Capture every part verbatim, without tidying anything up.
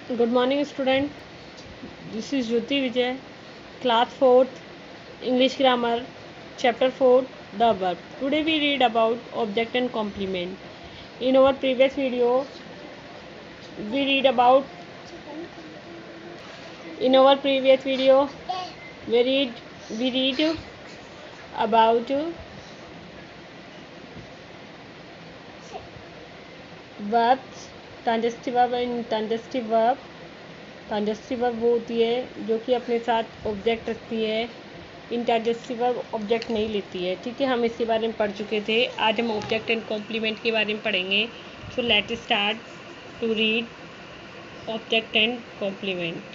Good morning, student. This is Jyoti Vijay, class fourth, English grammar, chapter four, the verb. Today we read about object and complement. In our previous video, we read about. In our previous video, we read we read about verbs, transitive verb and intransitive verb. Transitive verb वो होती है जो कि अपने साथ object रखती है। Intransitive verb object नहीं लेती है। ठीक है, हम इसके बारे में पढ़ चुके थे। आज हम ऑब्जेक्ट एंड कॉम्प्लीमेंट के बारे में पढ़ेंगे। So let start to read object and complement.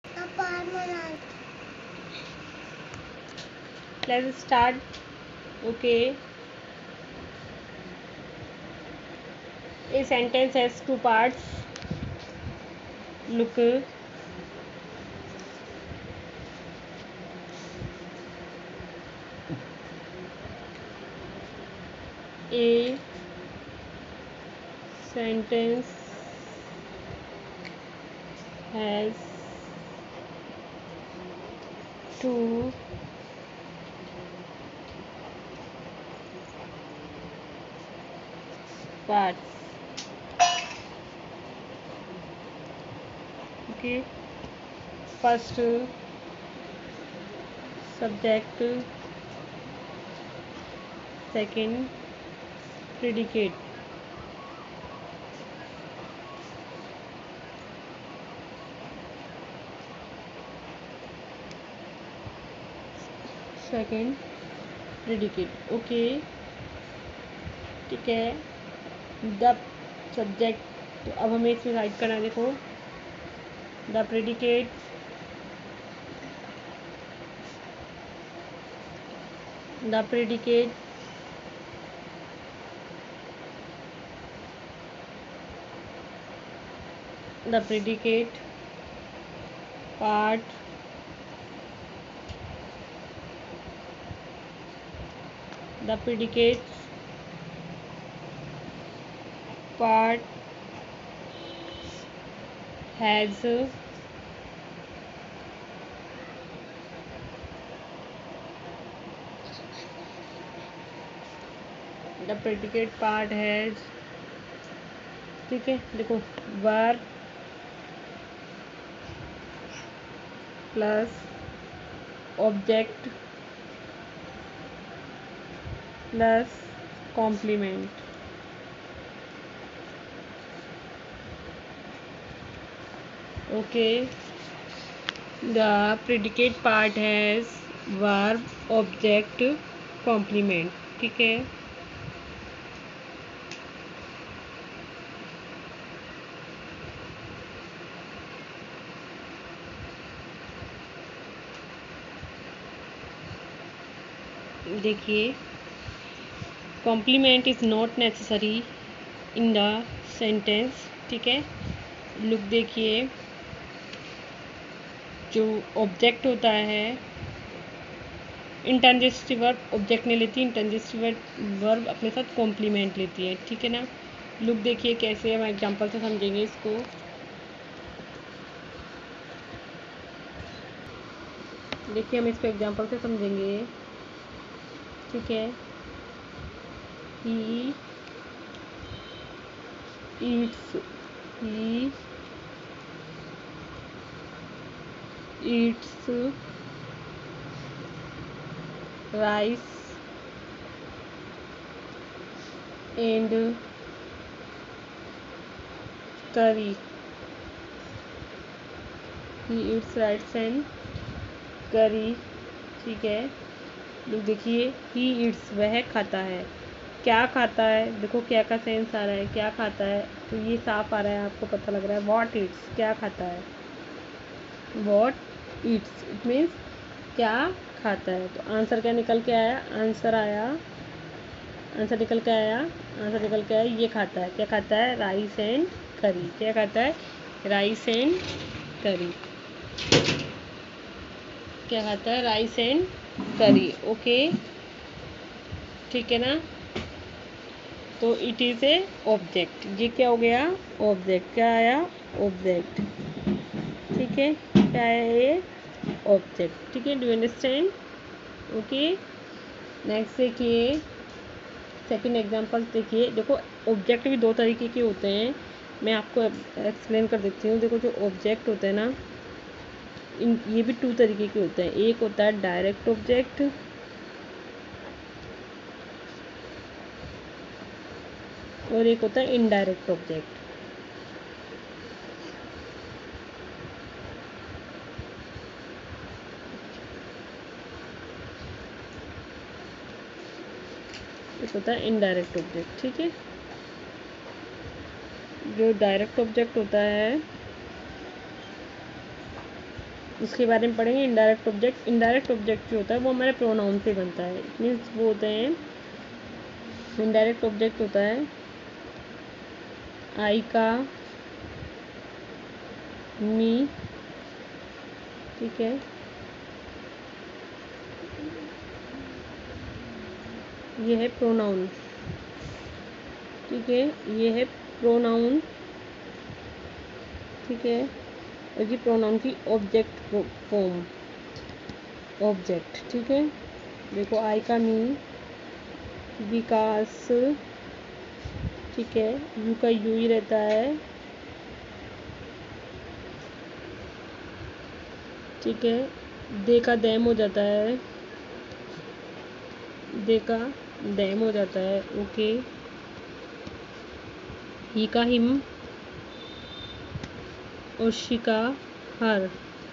Let start. Okay, a sentence has two parts. Look, a sentence has two parts. Okay, first subject, second predicate. Second predicate. Okay, ठीक है। The subject, तो अब हमें इसमें right करना है। देखो, the predicate the predicate the predicate part the predicate part has the predicate part has ठीक है, देखो, verb plus object plus complement. Okay, the predicate part has verb, object, complement. ठीक है, देखिए, complement is not necessary in the sentence. ठीक है, look देखिए, जो ऑब्जेक्ट होता है, इंट्रांजिटिव वर्ब ऑब्जेक्ट नहीं लेती, इंट्रांजिटिव वर्ब अपने साथ कॉम्प्लीमेंट लेती है। ठीक है ना, लुक देखिए कैसे हम एग्जांपल से समझेंगे इसको। देखिए, हम इसको एग्जांपल से समझेंगे। ठीक है, he eats he eats rice and curry. He eats rice and करी। ठीक है, लोग देखिए, ही ईट्स वह खाता है। क्या खाता है, देखो क्या का सेंस आ रहा है, क्या खाता है, तो ये साफ आ रहा है, आपको पता लग रहा है। वॉट ईट्स, क्या खाता है, वॉट ईट्स इट मीन्स क्या खाता है। तो आंसर क्या निकल के आया, आंसर आया आंसर निकल के आया आंसर निकल के आया ये खाता है। क्या खाता है, राइस एंड करी। क्या खाता है, राइस एंड करी। क्या खाता है, राइस एंड करी। ओके, ठीक है ना, तो इट इज़ ए ऑब्जेक्ट। ये क्या हो गया, ऑब्जेक्ट। क्या आया, ऑब्जेक्ट। है, क्या है ये, ऑब्जेक्ट। ठीक है, do you understand? Okay, next देखिए सेकंड एग्जांपल देखिए। देखो ऑब्जेक्ट भी दो तरीके के होते हैं, मैं आपको एक्सप्लेन कर देती हूँ। देखो जो ऑब्जेक्ट होते हैं ना, इन ये भी टू तरीके के होते हैं। एक होता है डायरेक्ट ऑब्जेक्ट और एक होता है इनडायरेक्ट ऑब्जेक्ट। एक होता है इनडायरेक्ट ऑब्जेक्ट। ठीक है, जो डायरेक्ट ऑब्जेक्ट होता है उसके बारे में पढ़ेंगे। इनडायरेक्ट ऑब्जेक्ट, इनडायरेक्ट ऑब्जेक्ट जो होता है वो हमारे प्रोनाउन से बनता है। मीन्स वो होते हैं, इनडायरेक्ट ऑब्जेक्ट होता है आई का, मी, ठीक है, ये है प्रोनाउन। ठीक है, ये है प्रोनाउन। ठीक है, और ये प्रोनाउन की ऑब्जेक्ट फॉर्म, ऑब्जेक्ट। ठीक है, देखो आई का मी, विकास, ठीक है, यू का यू ही रहता है। ठीक है, दे का दैम हो जाता है, दे का दैम हो जाता है। ओके, ही का हिम और शी का her.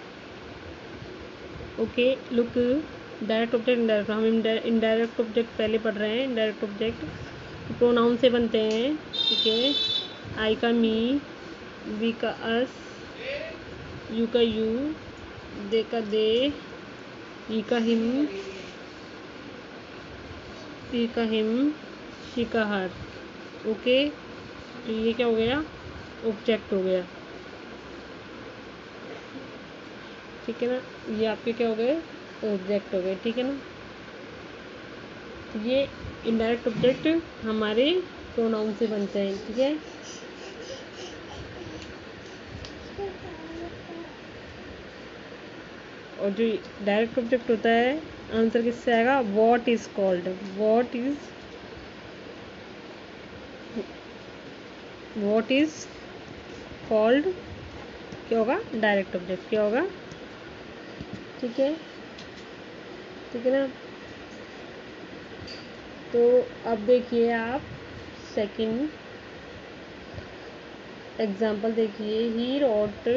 Okay, look, direct object indirect, हम इनडायरेक्ट ऑब्जेक्ट पहले पढ़ रहे हैं। इनडायरेक्ट ऑब्जेक्ट प्रोनाउन से बनते हैं। ठीक है, आई का मी, वी का अस, यू का यू, दे का दे, ही का हिम, ही का हिम, शी का हर। ओके, तो ये क्या हो गया, ऑब्जेक्ट हो गया। ठीक है ना, ये आपके क्या हो गए, ऑब्जेक्ट हो गए। ठीक है ना, ये इनडायरेक्ट ऑब्जेक्ट हमारे प्रोनाउन से बनते हैं। ठीक है, और जो डायरेक्ट ऑब्जेक्ट होता है, आंसर किससे आएगा, what is called, what is what is called क्या होगा, डायरेक्ट ऑब्जेक्ट क्या होगा। ठीक है, ठीक है ना, तो अब देखिए आप सेकंड एग्जाम्पल देखिए। He wrote,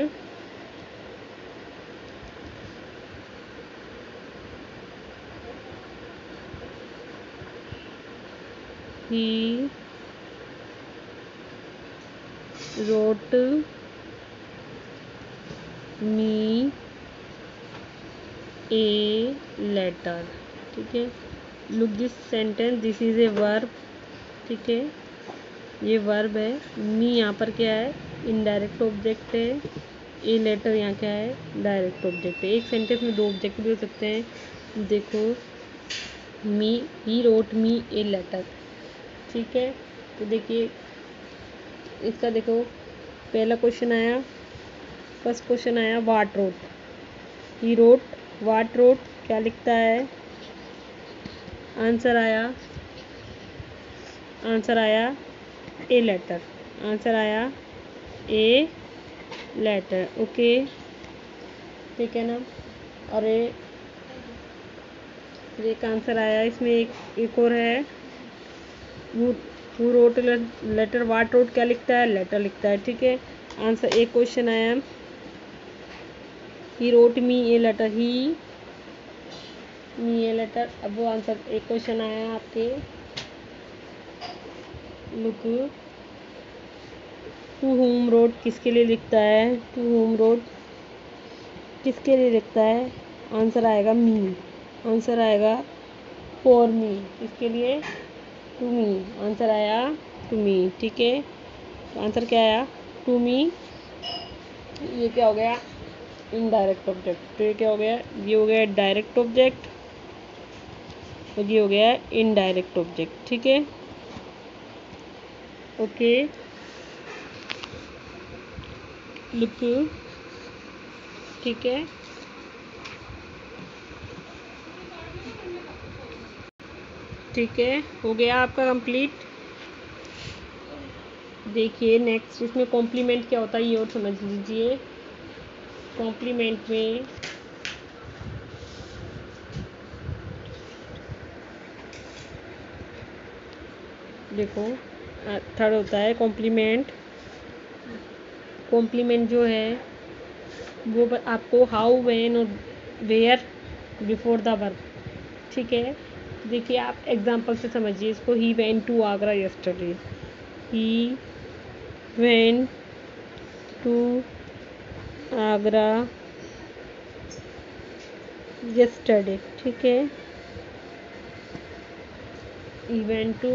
he wrote me a letter। ठीक है, look this sentence, this is a verb. ठीक है, ये वर्ब है। मी यहाँ पर क्या है, इनडायरेक्ट ऑब्जेक्ट है। ए लेटर यहाँ क्या है, डायरेक्ट ऑब्जेक्ट है। एक सेंटेंस में दो ऑब्जेक्ट भी हो सकते हैं। देखो, मी, ही रोट मी ए लेटर। ठीक है, तो देखिए इसका देखो पहला क्वेश्चन आया, फर्स्ट क्वेश्चन आया what wrote, he wrote, what wrote क्या लिखता है, आंसर आया, आंसर आया ए लेटर, आंसर आया ए लेटर। ओके, ठीक है ना, और ए एक आंसर आया इसमें, एक एक और है, who who wrote letter, what wrote क्या लिखता है, लेटर लिखता है। ठीक है, आंसर एक क्वेश्चन आया, he wrote me a letter, he me a letter. अब वो आंसर एक क्वेश्चन आया आपके, लुक, टू होम रोड किसके लिए लिखता है, टू होम रोड किसके लिए लिखता है, आंसर आएगा मी, आंसर आएगा फॉर मी, किसके लिए, टू मी, आंसर आया टू मी। ठीक है, तो आंसर क्या आया, टू मी। ये क्या हो गया, इनडायरेक्ट ऑब्जेक्ट। तो ये क्या हो गया, ये हो गया डायरेक्ट ऑब्जेक्ट और ये हो गया इनडायरेक्ट ऑब्जेक्ट। ठीक है, ओके, लुक, ठीक है। ठीक है, हो गया आपका कंप्लीट। देखिए नेक्स्ट इसमें कॉम्प्लीमेंट क्या होता है ये और समझ लीजिए। कॉम्प्लीमेंट में देखो थर्ड होता है कॉम्प्लीमेंट। कॉम्प्लीमेंट जो है वो आपको हाउ, व्हेन और वेयर बिफोर द वर्ब। ठीक है, देखिए आप एग्जांपल से समझिए इसको। He went to Agra yesterday. He went to Agra yesterday. ठीक है, he went to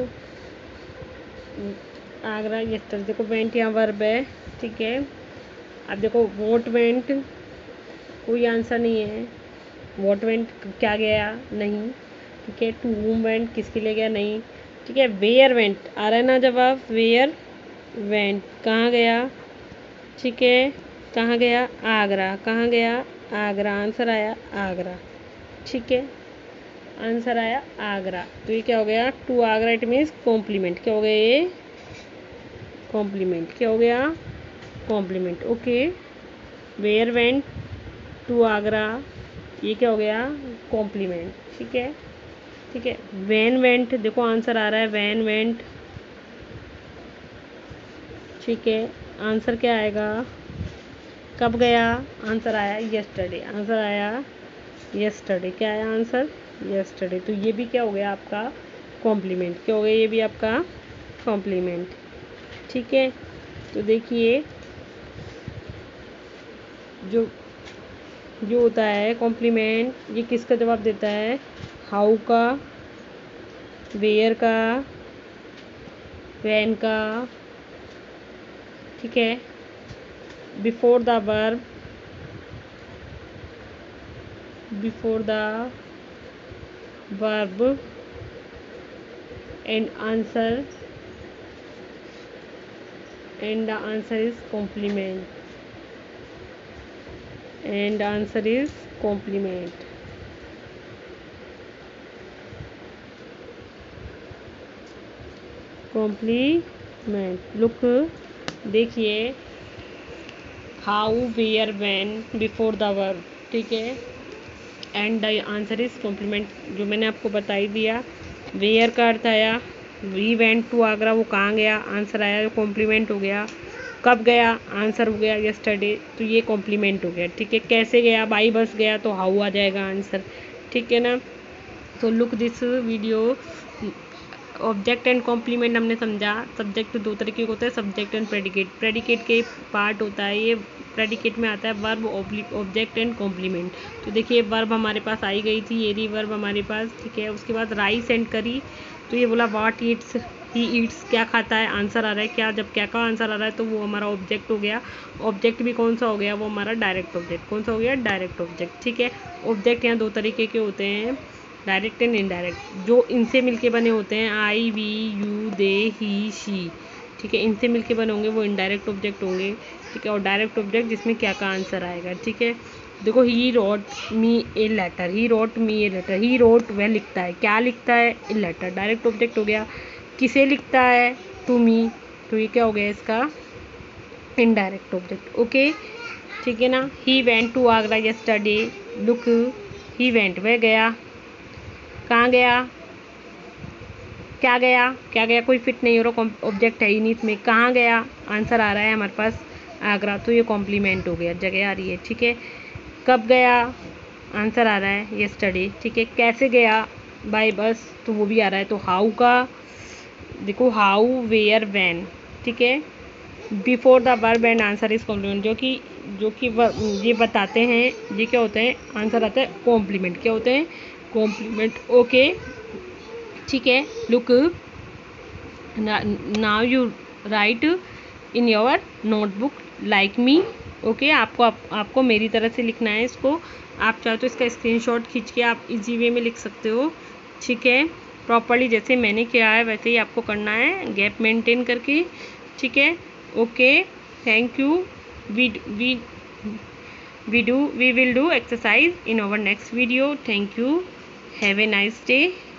Agra yesterday. देखो वेंट यहाँ वर्ब है। ठीक है, अब देखो वॉट वेंट कोई आंसर नहीं है। वॉट वेंट क्या गया नहीं। ठीक है, टू whom वेंट किसके लिए गया नहीं। ठीक है, वेयर वेंट आ रहा है ना जवाब। वेयर वेंट कहाँ गया। ठीक है, कहाँ गया आगरा। कहाँ गया आगरा। आंसर आया आगरा। ठीक है, आंसर आया आगरा। तो ये क्या हो गया to Agra. It means complement. क्या हो गया ये कॉम्प्लीमेंट। क्या हो गया complement. Okay, where went to Agra ये क्या हो गया कॉम्प्लीमेंट। ठीक है। ठीक है, वैन वेंट देखो आंसर आ रहा है वैन वेंट। ठीक है, आंसर क्या आएगा कब गया। आंसर आया यस्टरडे। आंसर आया यस्टरडे। क्या आया आंसर यस्टरडे। तो ये भी क्या हो गया आपका कॉम्प्लीमेंट। क्या हो गया ये भी आपका कॉम्प्लीमेंट। ठीक है, तो देखिए जो जो होता है कॉम्प्लीमेंट ये किसका जवाब देता है। हाउ का, वेयर का, वैन का। ठीक है, before the verb, before the verb and answer and the answer is complement and answer is complement. Complement look देखिए how, where, when before the verb. ठीक है, and the answer is complement जो मैंने आपको बता ही दिया। वेयर का अर्थ आया वी वेंट टू आगरा वो कहाँ गया। आंसर आया कॉम्प्लीमेंट हो गया। कब गया आंसर हो गया यस्टरडे। तो ये कॉम्प्लीमेंट हो गया। ठीक है, कैसे गया बाई बस गया तो हाउ आ जाएगा आंसर। ठीक है ना। तो look this video. Object and complement हमने समझा। सब्जेक्ट दो तरीके के होते हैं, सब्जेक्ट एंड प्रेडिकेट। प्रेडिकेट के पार्ट होता है ये, प्रेडिकेट में आता है वर्ब, ऑब्जेक्ट एंड कॉम्प्लीमेंट। तो देखिए वर्ब हमारे पास आई गई थी, ये रही वर्ब हमारे पास। ठीक है, उसके बाद राइस एंड करी। तो ये बोला व्हाट ईट्स, ही ईट्स क्या खाता है। आंसर आ रहा है क्या। जब क्या का आंसर आ रहा है तो वो हमारा ऑब्जेक्ट हो गया। ऑब्जेक्ट भी कौन सा हो गया वो हमारा डायरेक्ट ऑब्जेक्ट। कौन सा हो गया डायरेक्ट ऑब्जेक्ट। ठीक है, ऑब्जेक्ट यहाँ दो तरीके के होते हैं, डायरेक्ट एंड इनडायरेक्ट। जो इनसे मिलके बने होते हैं I, we, you, they, he, she. ठीक है, इनसे मिलके बने होंगे वो इनडायरेक्ट ऑब्जेक्ट होंगे। ठीक है, और डायरेक्ट ऑब्जेक्ट जिसमें क्या का आंसर आएगा। ठीक है, देखो he wrote me a letter. He wrote me a letter. He wrote वह लिखता है, क्या लिखता है ए लेटर। डायरेक्ट ऑब्जेक्ट हो गया। किसे लिखता है टू मी। तो ये क्या हो गया इसका इनडायरेक्ट ऑब्जेक्ट। ओके, ठीक है ना। He went to Agra yesterday. Look he went वह गया। कहाँ गया क्या गया क्या गया कोई फिट नहीं हो रहा, ऑब्जेक्ट है ही नहीं इसमें। कहाँ गया आंसर आ रहा है हमारे पास आगरा। तो ये कॉम्प्लीमेंट हो गया, जगह आ रही है। ठीक है, कब गया आंसर आ रहा है यस्टरडे। ठीक है, कैसे गया बाय बस तो वो भी आ रहा है। तो हाउ का देखो हाउ, वेयर, वैन। ठीक है, before the verb and answer is complement जो कि जो कि ये बताते हैं ये क्या होते हैं आंसर आता है कॉम्प्लीमेंट। क्या होते हैं कॉम्प्लीमेंट। ओके, ठीक है, look now you write in your notebook like me. Okay, आपको आप, आपको मेरी तरह से लिखना है इसको। आप चाहो तो इसका स्क्रीनशॉट खींच के आप इजी वे में लिख सकते हो। ठीक है, प्रॉपर्ली जैसे मैंने किया है वैसे ही आपको करना है, गैप मेंटेन करके। ठीक है, okay, thank you. We we we do we will do exercise in our next video. Thank you. Have a nice day.